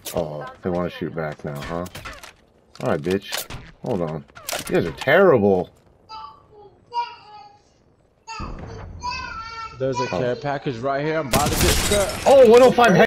Oh, they want to shoot back now, huh? Alright, bitch. Hold on. You guys are terrible. There's a care package right here. I'm about to get stuck. Oh, 105